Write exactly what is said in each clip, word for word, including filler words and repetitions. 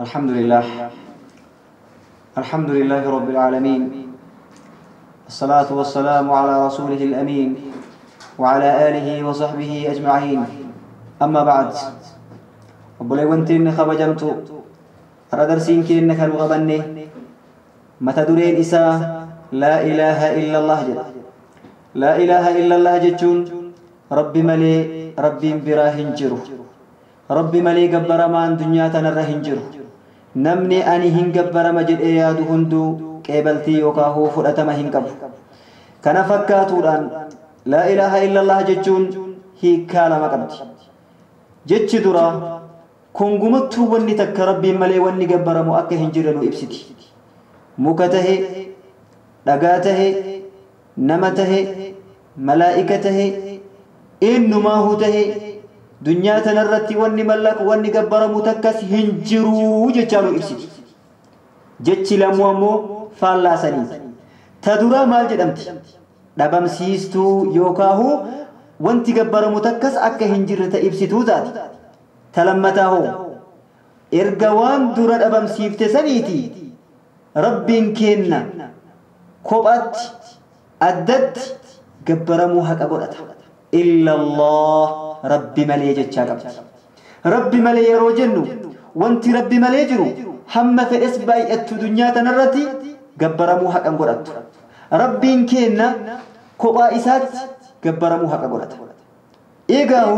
الحمد لله الحمد لله رب العالمين الصلاة والسلام على رسوله الأمين وعلى آله وصحبه أجمعين أما بعد أبولي وانتين خبجمتو ردرسين كينك الغبني متى درين إساء لا إله إلا الله جل لا إله إلا الله جتون ربي ملي ربي براهن جرو ربي ملي قبر مان دنيا تنرهن جرو نمني أني هن قبر مجد إياد هندو قبلتي وكاهو فرأتما هن قبر كان فكاتوران لا إله إلا الله جتون هي كالما قبت جتش درا كنغمتو وني تك ربي ملي وني قبر مؤكه هنجرنو إبسكي مكته دقاته نمته ملائكته إنما هو ته دنيا تنرتي وني ملك وني قبر متكس هنجرو جتشانو إبسكي جتش لموامو فالا سنين تدرا مال جدمتي دبم سيستو يوكاهو وانتي قبر متكس أكا هنجرة إبسيتو ذاتي تلمتاهو إرقوان درا دبم سيفت سنيتي ربين كينا كوبات أدد قبر موهك أقولتا إلا الله ربي ملي جتشاقب ربي ملي يروجنو وانتي ربي ملي جرو هم في إسباي أتو دنيا تنرتي قبر موهك أقولتا ربين كينا كوبا إسات قبر موهك أقولتا إيقاو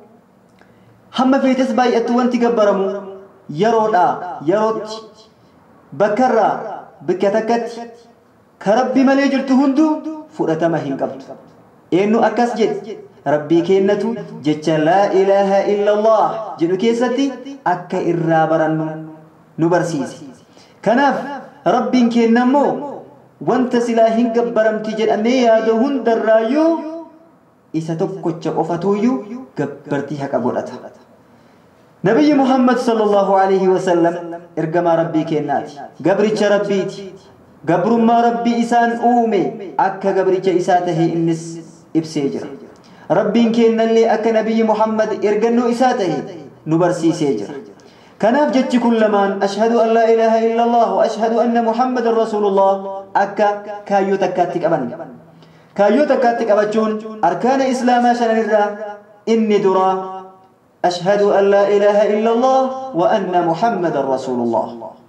هم في إسباي أتو وانتي قبر مو يرودا يروت بكرا بكتكت كربي ملي جرتو هندو فرأتما هنقبت إنو أكس جد ربي كينتو جتش لا إله إلا الله جنو كيستي أكا إرابرن نبرسيس كناف ربي كينمو وانت سلاهن قبرم تجد أمي يادهن درايو إسا تبكتش قفتويو قبرتي هكا قولتها نبي محمد صلى الله عليه وسلم إرقما ربي كيناتي قبرتش ربيتي قبر ما ربي إسان أومي أكا قبرتش إساته إنس إبسيجر ربي كينا اللي أكا نبي محمد إرقنو إساته نبرسي سيجر كناف جتش كل من أشهد أن لا إله إلا الله وأشهد أن محمد رسول الله أكا كايو تكاتك أبن كايو تكاتك أبجون أركان إسلام شنن الرا إني درا أشهد أن لا إله إلا الله وأن محمد رسول الله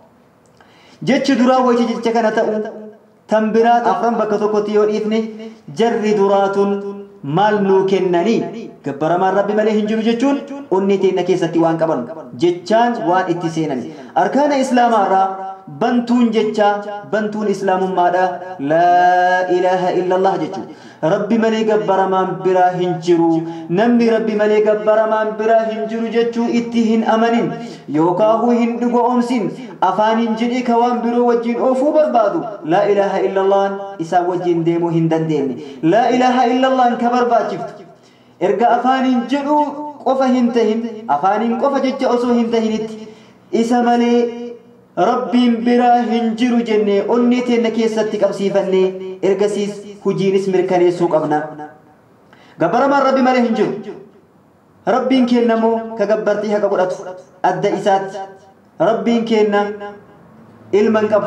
جتش درا ويتي جتش كانت تنبرات أفرم بكتوكتي والإثني جر درات مال نوكنني كبر ما ربي مليه هنجر جتشون أنتي نكيستي وان كبن جتشان وان اتسينني أركان إسلام را بنتون جتشا بنتون إسلام مادا لا إله إلا الله جتشو ربي ملي قبر ما برا هنجرو نمي ربي ملي قبر ما برا هنجرو جتشو اتهن أمنين يوكاهو هندقو أمسين أفان جدي كوان برو وجين أوفو بربادو لا إله إلا الله إسا وجين ديمو هندن ديمي لا إله إلا الله كبر باجفت إرقا أفان جدو قفا هنتهن أفان قفا جتش أسو هنتهنت إسا ملي ربي برا هنجرو جنة أنيتي نكيستك أبسيفني إرقسيس هجينس مركاني سوق أبنا قبر ما ربي ملي هنجرو ربي كنمو كقبرتيها قبرت أدى إسات ربي كنا علما قب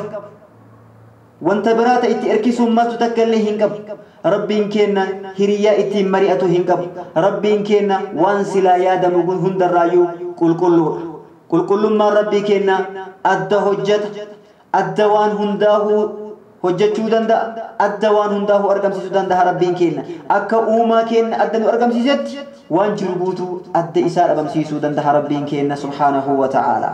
وانت برات اتي اركسوا ما تتكلي هنقب ربي كنا هريا اتي مريئة هنقب ربي كنا وانسلا يادم هند الرايو قل قلو قل قل ما ربي كنا أدى هجت أدى وان هنداه هجت شودان دا أدى وان هنداه أرقم سيسودان دا ربي كنا أكا أوما كنا أدى أرقم سيسد وان جربوتو أدى إسار أبم سيسودان دا ربي كنا سبحانه وتعالى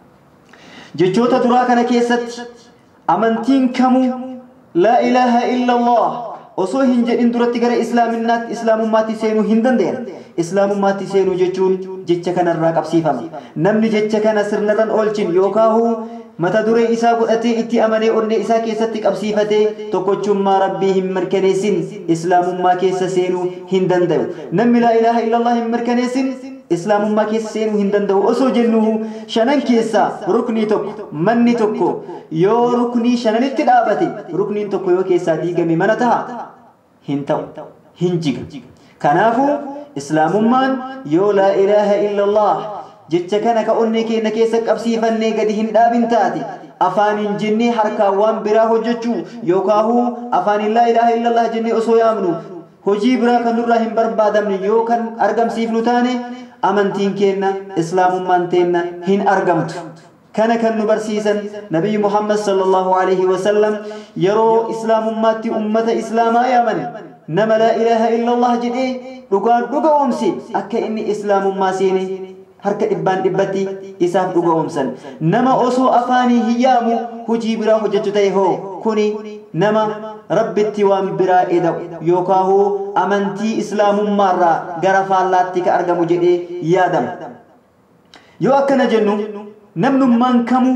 جتشوتا دراكنا كيست أمنتين كمو لا إله إلا الله وصو هنجر إن درت غير إسلام النات إسلام ما تسينو هندن دين إسلام ما تسينو جتشون جتشكنا الراقب سيفم نمني جتشكنا سرنران أولشين يوكاهو متى دري إسا قلتي إتي أمني أرني إسا كيستك أبسيفتي تقوشم ما ربيهم مركنيسين إسلام ما كيس سينو هندن ديو نمي لا إله إلا الله مركنيسين إسلام ما كيس سينو هندن ديو أسو جنوه شنن كيسا ركني توك مني توكو يو ركني شنن اتدابتي ركني توكو يو كيسا ديگمي منتها هنتو هنجيگ كنافو إسلام من يو لا إله إلا الله jecha kana ka onni keenya keessa qabsiifannee gadi hin dhaabin taate afaanin jennee harkaa waan biraa hojjechuu yookaahu afaanin laa ilaaha illallah jennee osoo yaamnu hojii biraa kan nurraa hin barbaadamne yoo kan argamsiifnu taane amantiin keenya islaamummaan teenna hin argamtu. kana kan nu barsiisan nabiyyi Muhammad sallallahu alaihi wasallam yeroo islaamummaatti ummata islaamaa yaaman nama laa ilaaha illallah jedhee dhugaan dhugoomse akka inni islaamummaa seene harka dhibbaan dhibbatti isaaf dhugoomsan. nama osoo afaanii hiyaamu hojii biraa hojjechu ta'e hoo kuni nama rabbitti waan biraa eda'u yookaahu amantii islaamummaarraa gara faallaatti ka argamu jedhee yaadama. yoo akkana jennu namnummaan kamu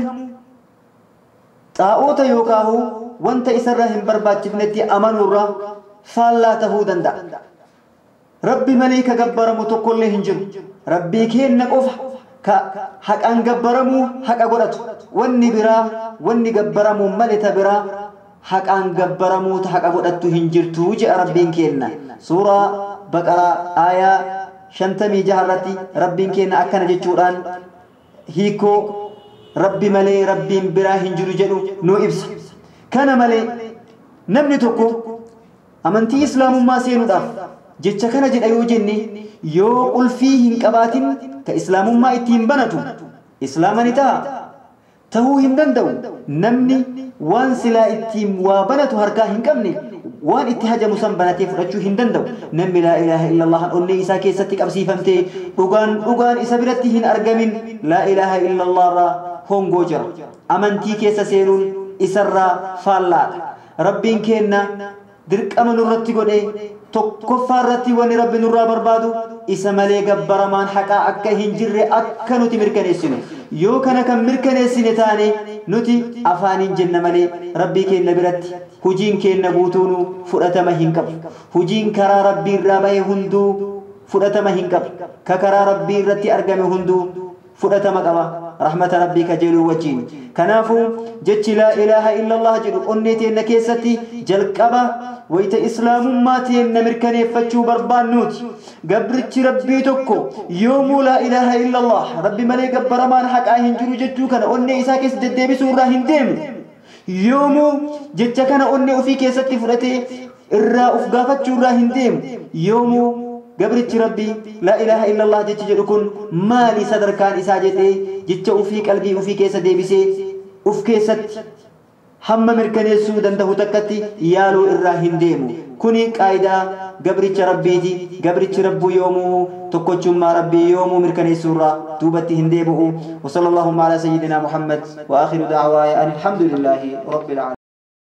xaa'oota yookaahu wanta isarraa hin barbaachifnetti amanurraa faallaa tahuu danda'a. rabbi malee ka gabbaramu tokkollee hin jiru. rabbii keenna qofa ka haqaan gabbaramu haqa godhatu wanni biraa wanni gabbaramu malee ta biraa haqaan gabbaramu ta haqa godhattu hin jirtu jedha rabbiin keenna. suuraa baqaraa aayaa shantamii jaharratti rabbiin keenna akkana jechuudhaan hiikoo rabbi malee rabbiin biraa hin jiru jedhu nu ibsa. kana malee namni tokko amantii islaamummaa seenuudhaaf jecha kana jedha yoo jenne yoo ulfii hin qabaatin ka islaamummaa ittiin banatu islaamani ta'a tahuu hin danda'u. namni waan silaa ittiin waa banatu harkaa hin qabne waan itti hajamu san banatee fudhachuu hin danda'u. namni laa ilaaha illallah onnee isaa keessatti qabsiifamtee dhugaan dhugaan isa biratti hin argamin laa ilaaha illallah irraa hongoo jira. amantii keessa seenuun isarraa faallaadha. rabbiin keenna dirqama nurratti godhee tokkoffaa irratti wanni rabbi nurraa barbaadu isa malee gabbaramaan haqaa akka hin jirre akka nuti mirkaneessinu. yoo kana kan mirkaneessine taane nuti afaaniin jenna malee rabbii keenna biratti hujiin keenna guutuunu fudhatama hin qabu. hujiin karaa rabbii irraa bahe hunduu fudhatama hin qabu. ka karaa rabbii irratti argame hunduu fudhatama qaba rahmata rabbii kajeeluu wajjiin. kanaafuu jechi laa ilaaha illallah jedhu onnee teenna keessatti jalqaba wayta islaamummaa teenna mirkaneeffachuu barbaannuuti. gabrichi rabbii tokko yoomuu laa ilaaha illallah rabbi malee gabbaramaan haqaa hin jiru jechuu kana onnee isaa keessa deddeebisuu irraa hin deemu. yoomuu jecha kana onnee ofii keessatti fudhatee irraa uf gaafachuu irraa hin deemu. yoomuu gabrichi rabbii laa ilaaha illallah jechi jedhu kun maali sadarkaan isaa jedhee jecha ofii qalbii ofii keessa deebisee uf keessatti hamma mirkaneessuu danda'u takkatti yaaluu irraa hin deemu. kuni qaayidaa gabricha rabbiiti. gabrichi rabbuu yoomuu tokkochummaa rabbii yoomuu mirkaneessuu irraa duubatti hin deebi'u. wa sallallahu ala sayyidina Muhammad wa akhiru da'waaya an alhamdulillahi rabbil alamin.